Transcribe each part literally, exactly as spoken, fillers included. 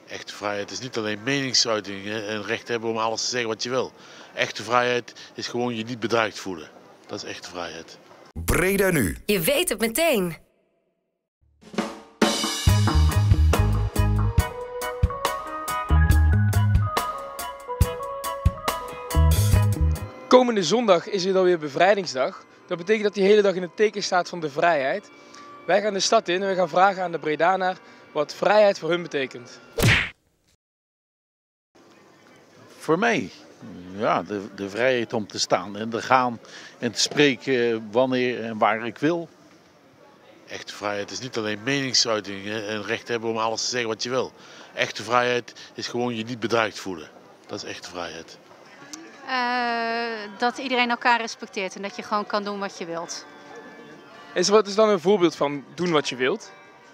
Echte vrijheid is niet alleen meningsuiting en recht hebben om alles te zeggen wat je wil. Echte vrijheid is gewoon je niet bedreigd voelen. Dat is echte vrijheid. Breda nu. Je weet het meteen. Komende zondag is het alweer bevrijdingsdag. Dat betekent dat die hele dag in het teken staat van de vrijheid. Wij gaan de stad in en we gaan vragen aan de Bredaner wat vrijheid voor hun betekent. Voor mij, ja, de, de vrijheid om te staan en te gaan en te spreken wanneer en waar ik wil. Echte vrijheid is niet alleen meningsuiting en recht hebben om alles te zeggen wat je wil. Echte vrijheid is gewoon je niet bedreigd voelen. Dat is echte vrijheid. Uh, dat iedereen elkaar respecteert en dat je gewoon kan doen wat je wilt. En wat is dan een voorbeeld van doen wat je wilt?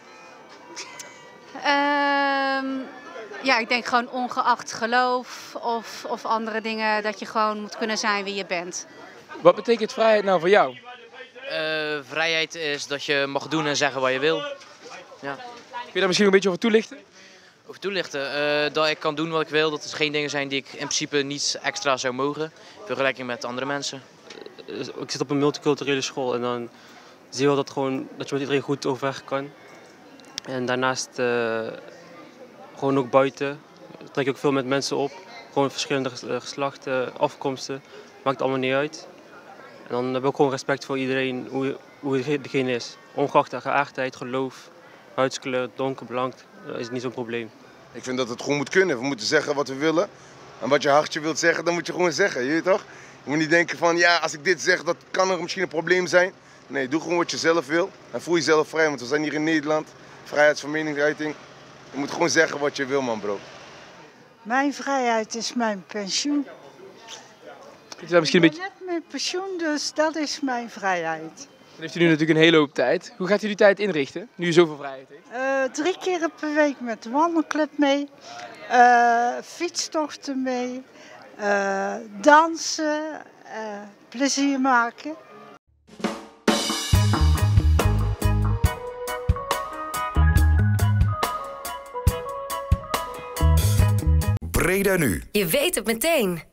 Uh, ja, ik denk gewoon ongeacht geloof of, of andere dingen, dat je gewoon moet kunnen zijn wie je bent. Wat betekent vrijheid nou voor jou? Uh, vrijheid is dat je mag doen en zeggen wat je wil. Ja. Kun je daar misschien een beetje over toelichten? Over toelichten, uh, dat ik kan doen wat ik wil, dat er geen dingen zijn die ik in principe niet extra zou mogen, in vergelijking met andere mensen. Uh, ik zit op een multiculturele school en dan zie je wel dat, gewoon, dat je met iedereen goed overweg kan. En daarnaast uh, gewoon ook buiten, trek je ook veel met mensen op, gewoon verschillende geslachten, afkomsten, maakt allemaal niet uit. En dan heb ik ook gewoon respect voor iedereen, hoe, hoe degene is, ongeacht de geaardheid, geloof, huidskleur, donker, blank. Dat is niet zo'n probleem. Ik vind dat het gewoon moet kunnen. We moeten zeggen wat we willen. En wat je hartje wilt zeggen, dan moet je gewoon zeggen. Je weet toch? Je moet niet denken van, ja, als ik dit zeg, dat kan er misschien een probleem zijn. Nee, doe gewoon wat je zelf wil. En voel jezelf vrij, want we zijn hier in Nederland. Vrijheid van meningsuiting. Je moet gewoon zeggen wat je wil, man, bro. Mijn vrijheid is mijn pensioen. Is dat misschien een beetje... Ik ben net met pensioen, dus dat is mijn vrijheid. Dan heeft u nu natuurlijk een hele hoop tijd. Hoe gaat u die tijd inrichten, nu u zoveel vrijheid heeft? Uh, drie keer per week met de wandelclub mee, uh, fietstochten mee, uh, dansen, uh, plezier maken. Breda nu. Je weet het meteen.